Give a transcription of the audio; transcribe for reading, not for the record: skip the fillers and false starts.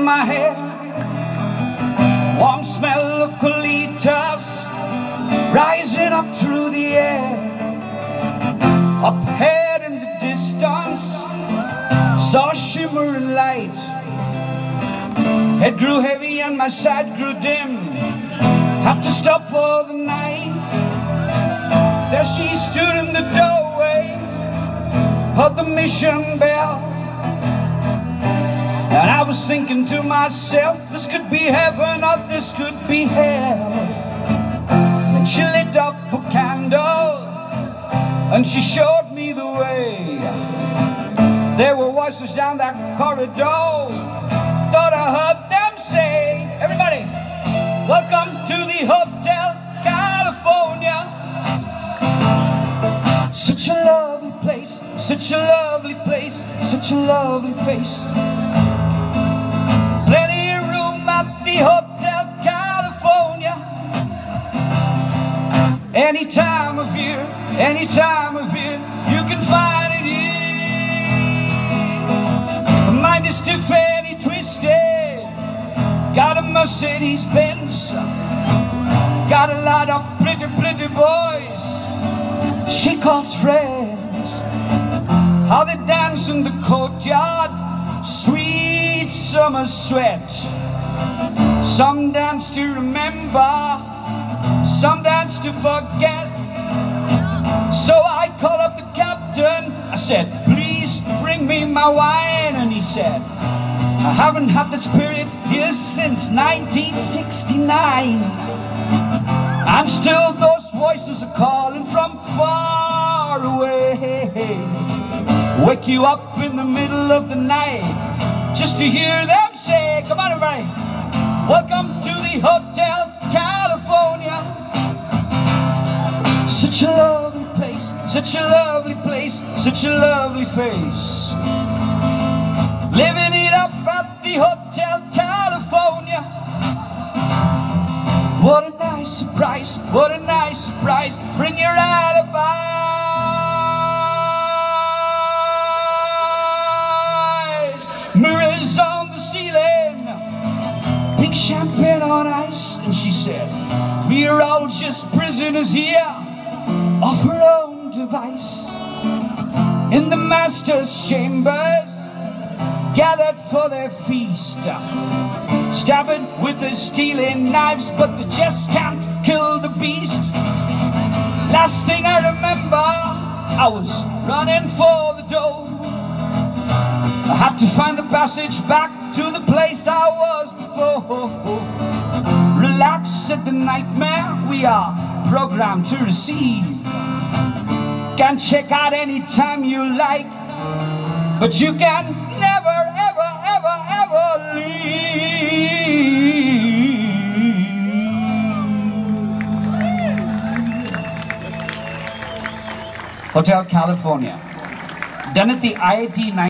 in my hair, warm smell of colitas rising up through the air. Up ahead in the distance, saw a shimmering light. Head grew heavy and my sight grew dim, had to stop for the night. There she stood in the doorway of the mission bell, and I was thinking to myself, this could be heaven or this could be hell. Then she lit up a candle and she showed me the way. There were voices down that corridor, thought I heard them say, everybody, welcome to the Hotel California. Such a lovely place, such a lovely place, such a lovely face. Plenty of room at the Hotel California. Any time of year, you can find it here. The mind is stiff and twisted, got a Mercedes Benz, got a lot of pretty, pretty boys she calls friends. How they dance in the courtyard, sweet summer sweat. Some dance to remember, some dance to forget. So I called up the captain, I said, please bring me my wine. And he said, I haven't had that spirit here since 1969. And still those voices are calling from far away, wake you up in the middle of the night just to hear them say, come on everybody, welcome to the Hotel California. Such a lovely place, such a lovely place, such a lovely face. Living it up at the Hotel California. What a nice surprise, what a nice surprise. Bring your alibis. Mirrors on the ceiling, pink champagne on ice. And she said, we are all just prisoners here of her own device. In the master's chambers, gathered for their feast, stabbing with their stealing knives, but they just can't kill the beast. Last thing I remember, I was running for the door. I had to find the passage back to the place I was before. Relax, said the nightmare, we are programmed to receive. Can check out anytime you like, but you can never, ever, ever, ever leave. Hotel California, done at the IIT